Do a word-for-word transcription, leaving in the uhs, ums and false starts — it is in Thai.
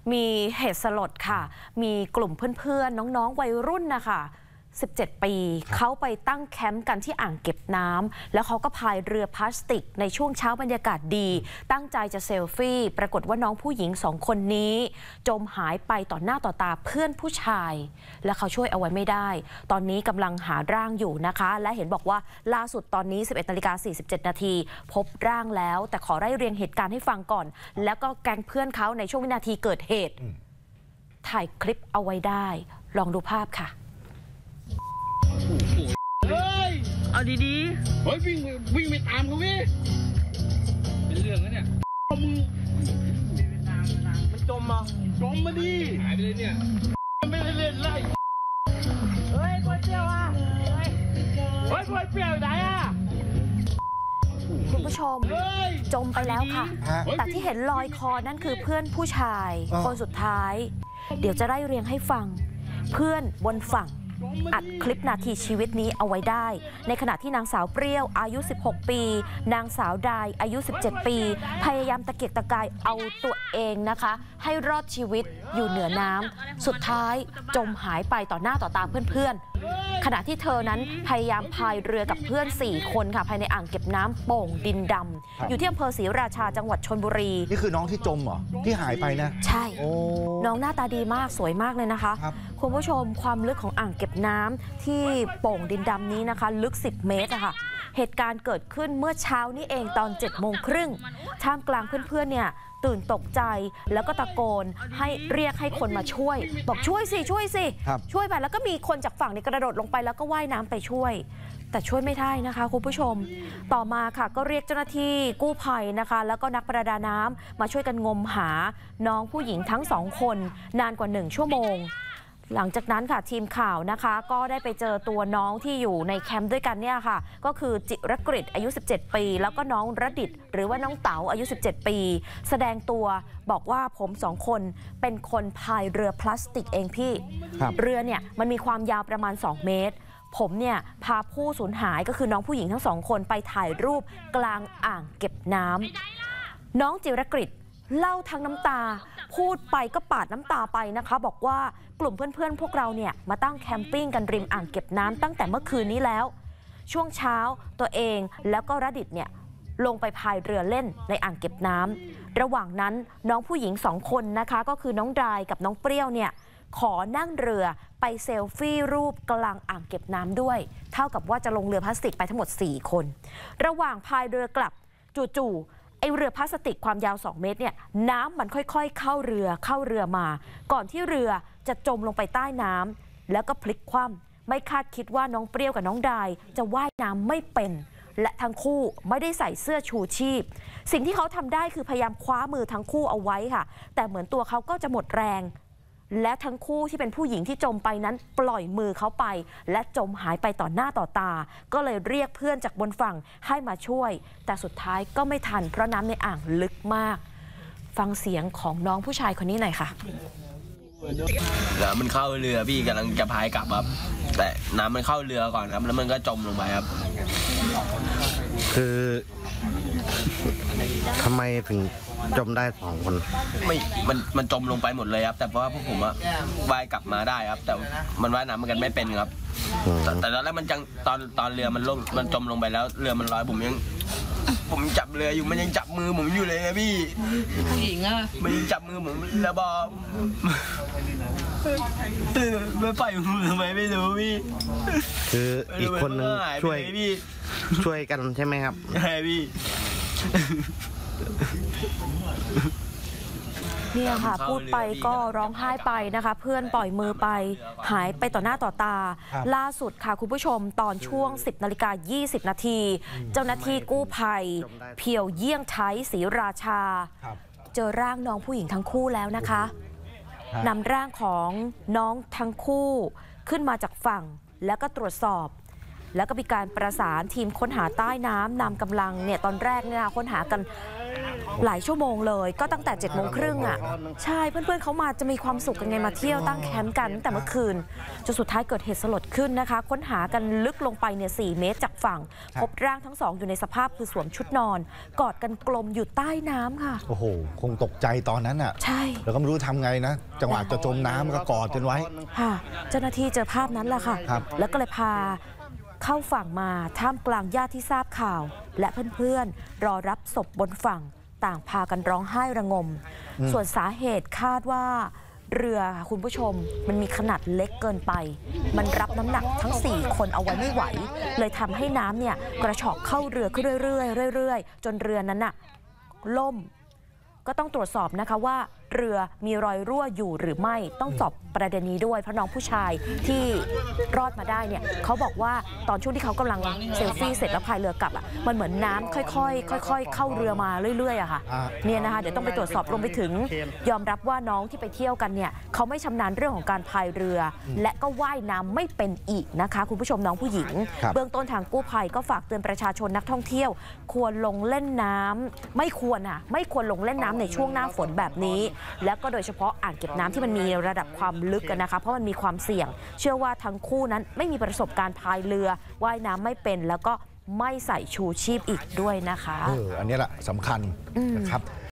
มีเหตุสลดค่ะมีกลุ่มเพื่อนๆน้องๆวัยรุ่นนะคะสิบเจ็ด ปีเขาไปตั้งแคมป์กันที่อ่างเก็บน้ำแล้วเขาก็พายเรือพลาสติกในช่วงเช้าบรรยากาศดีตั้งใจจะเซลฟี่ปรากฏว่าน้องผู้หญิงสองคนนี้จมหายไปต่อหน้าต่อตาเพื่อนผู้ชายและเขาช่วยเอาไว้ไม่ได้ตอนนี้กำลังหาร่างอยู่นะคะและเห็นบอกว่าล่าสุดตอนนี้ สิบเอ็ดนาฬิกาสี่สิบเจ็ดนาทีพบร่างแล้วแต่ขอไล่เรียงเหตุการณ์ให้ฟังก่อนแล้วก็แก๊งเพื่อนเขาในช่วงวินาทีเกิดเหตุถ่ายคลิปเอาไว้ได้ลองดูภาพค่ะเฮ้ยเอาดีๆเฮ้ยวิ่งวิ่งไปตามเขาพี่เป็นเรื่องแล้วเนี่ยมึงมันจมมาจมมาดิหายไปเลยเนี่ยไม่ได้เล่นไล่เฮ้ยกล้วยเปรี้ยวอ่ะเฮ้ยกล้วยเปรี้ยวไหนอ่ะคุณผู้ชมจมไปแล้วค่ะแต่ที่เห็นลอยคอนั่นคือเพื่อนผู้ชายคนสุดท้ายเดี๋ยวจะไล่เรียงให้ฟังเพื่อนบนฝั่งอัดคลิปนาทีชีวิตนี้เอาไว้ได้ในขณะที่นางสาวเปรี้ยวอายุสิบหกปีนางสาวดายอายุสิบเจ็ดปีพยายามตะเกียกตะกายเอาตัวเองนะคะให้รอดชีวิตอยู่เหนือน้ำสุดท้ายจมหายไปต่อหน้าต่อตาเพื่อนๆขณะที่เธอนั้นพยายามพายเรือกับเพื่อนสี่คนค่ะภายในอ่างเก็บน้ำโป่งดินดำอยู่ที่อำเภอศรีราชาจังหวัดชลบุรีนี่คือน้องที่จมเหรอที่หายไปนะใช่น้องหน้าตาดีมากสวยมากเลยนะคะคุณผู้ชมความลึกของอ่างเก็บน้ำที่โป่งดินดำนี้นะคะลึกสิบเมตรอะค่ะเหตุการณ์เกิดขึ้นเมื่อเช้านี้เองตอนเจ็ดโมงครึ่งท่ามกลางเพื่อนๆเนี่ยตื่นตกใจแล้วก็ตะโกนให้เรียกให้คนมาช่วยบอกช่วยสิช่วยสิช่วยไปแล้วก็มีคนจากฝั่งในกระโดดลงไปแล้วก็ว่ายน้ำไปช่วยแต่ช่วยไม่ได้นะคะคุณผู้ชมต่อมาค่ะก็เรียกเจ้าหน้าที่กู้ภัยนะคะแล้วก็นักประดาน้ำมาช่วยกันงมหาน้องผู้หญิงทั้งสองคนนานกว่าหนึ่งชั่วโมงหลังจากนั้นค่ะทีมข่าวนะคะก็ได้ไปเจอตัวน้องที่อยู่ในแคมป์ด้วยกันเนี่ยค่ะก็คือจิรกฤษอายุสิบเจ็ดปีแล้วก็น้องระดิษฐ์หรือว่าน้องเต๋าอายุสิบเจ็ดปีแสดงตัวบอกว่าผมสองคนเป็นคนพายเรือพลาสติกเองพี่เรือเนี่ยมันมีความยาวประมาณสองเมตรผมเนี่ยพาผู้สูญหายก็คือน้องผู้หญิงทั้งสองคนไปถ่ายรูปกลางอ่างเก็บน้ำน้องจิรกฤษเล่าทั้งน้ำตาพูดไปก็ปาดน้ำตาไปนะคะบอกว่ากลุ่มเพื่อนๆพวกเราเนี่ยมาตั้งแคมปิ้งกันริมอ่างเก็บน้ำตั้งแต่เมื่อคืนนี้แล้วช่วงเช้าตัวเองแล้วก็ระดิษฐ์เนี่ยลงไปพายเรือเล่นในอ่างเก็บน้ำระหว่างนั้นน้องผู้หญิงสองคนนะคะก็คือน้องดายกับน้องเปรี้ยวเนี่ยขอนั่งเรือไปเซลฟี่รูปกลางอ่างเก็บน้ำด้วยเท่ากับว่าจะลงเรือพลาสติกไปทั้งหมดสี่คนระหว่างพายเรือกลับจู่ๆไอเรือพลาสติกความยาวสองเมตรเนี่ยน้ำมันค่อยๆเข้าเรือเข้าเรือมาก่อนที่เรือจะจมลงไปใต้น้ำแล้วก็พลิกคว่ำไม่คาดคิดว่าน้องเปรี้ยวกับน้องดายจะว่ายน้ำไม่เป็นและทั้งคู่ไม่ได้ใส่เสื้อชูชีพสิ่งที่เขาทำได้คือพยายามคว้ามือทั้งคู่เอาไว้ค่ะแต่เหมือนตัวเขาก็จะหมดแรงและทั้งคู่ที่เป็นผู้หญิงที่จมไปนั้นปล่อยมือเขาไปและจมหายไปต่อหน้าต่อตาก็เลยเรียกเพื่อนจากบนฝั่งให้มาช่วยแต่สุดท้ายก็ไม่ทันเพราะน้ำในอ่างลึกมากฟังเสียงของน้องผู้ชายคนนี้หน่อยค่ะน้ำมันเข้าเรือพี่กำลังจะพายกลับครับแต่น้ำมันเข้าเรือก่อนครับแล้วมันก็จมลงไปครับคือทำไมถึงจมได้สองคนไม่มันมันจมลงไปหมดเลยครับแต่เพราะว่าพวกผมอะว่ายกลับมาได้ครับแต่มันว่ายน้ำมันกันไม่เป็นครับแต่ตอนแรกมันจังตอนตอนเรือมันลงมันจมลงไปแล้วเรือมันลอยผมยังผมจับเรืออยู่มันยังจับมือผมอยู่เลยนะพี่ผู้หญิงอะมันยังจับมือผมแล้วบอกไม่ปล่อยมือทำไมไม่รู้พี่คืออีกคนนึงช่วยช่วยกันใช่ไหมครับใช่พี่เนี่ยค่ะพูดไปก็ร้องไห้ไปนะคะเพื่อนปล่อยมือไปหายไปต่อหน้าต่อตาล่าสุดค่ะคุณผู้ชมตอนช่วง สิบนาฬิกายี่สิบนาทีเจ้าหน้าที่กู้ภัยเพียวเยี่ยงไทยศรีราชาเจอร่างน้องผู้หญิงทั้งคู่แล้วนะคะนำร่างของน้องทั้งคู่ขึ้นมาจากฝั่งแล้วก็ตรวจสอบแล้วก็มีการประสานทีมค้นหาใต้น้ำนำกำลังเนี่ยตอนแรกเนี่ยค้นหากันหลายชั่วโมงเลยก็ตั้งแต่เจ็ดโมงครึ่งอ่ะใช่เพื่อนๆเขามาจะมีความสุขกันไงมาเที่ยวตั้งแคมป์กันตั้งแต่เมื่อคืนจนสุดท้ายเกิดเหตุสลดขึ้นนะคะค้นหากันลึกลงไปเนี่ยสี่เมตรจากฝั่งพบร่างทั้งสองอยู่ในสภาพคือสวมชุดนอนกอดกันกลมอยู่ใต้น้ำค่ะโอ้โหคงตกใจตอนนั้นอ่ะใช่แล้วก็ไม่รู้ทำไงนะจังหวะจะจมน้ำก็กอดกันไว้ค่ะเจ้าหน้าที่เจอภาพนั้นแหละค่ะแล้วก็เลยพาเข้าฝั่งมาท่ามกลางญาติที่ทราบข่าวและเพื่อนๆรอรับศพบนฝั่งต่างพากันร้องไห้ระงมส่วนสาเหตุคาดว่าเรือคุณผู้ชมมันมีขนาดเล็กเกินไปมันรับน้ำหนักทั้งสี่คนเอาไว้ไม่ไหวเลยทำให้น้ำเนี่ยกระชอกเข้าเรือขึ้นเรื่อยๆเรื่อยๆจนเรือนั้นน่ะล่มก็ต้องตรวจสอบนะคะว่าเรือมีรอยรั่วอยู่หรือไม่ต้องสอบประเด็นนี้ด้วยเพราะน้องผู้ชายที่รอดมาได้เนี่ยเขาบอกว่าตอนช่วงที่เขากำลังเซลฟี่เสร็จแล้วพายเรือกลับอ่ะมันเหมือนน้ำค่อยๆค่อยๆเข้าเรือมาเรื่อยๆอะค่ะเนี่ยนะคะเดี๋ยวต้องไปตรวจสอบรวมไปถึงยอมรับว่าน้องที่ไปเที่ยวกันเนี่ยเขาไม่ชำนาญเรื่องของการพายเรือ และก็ว่ายน้ำไม่เป็นอีกนะคะคุณผู้ชมน้องผู้หญิงเบื้องต้นทางกู้ภัยก็ฝากเตือนประชาชนนักท่องเที่ยวควรลงเล่นน้ำไม่ควรอ่ะไม่ควรลงเล่นน้ำในช่วงหน้าฝนแบบนี้แล้วก็โดยเฉพาะอ่างเก็บน้ำที่มันมีระดับความลึกกันนะคะเพราะมันมีความเสี่ยงเชื่อว่าทั้งคู่นั้นไม่มีประสบการณ์พายเรือว่ายน้ำไม่เป็นแล้วก็ไม่ใส่ชูชีพอีกด้วยนะคะเอออันนี้แหละสำคัญนะครับ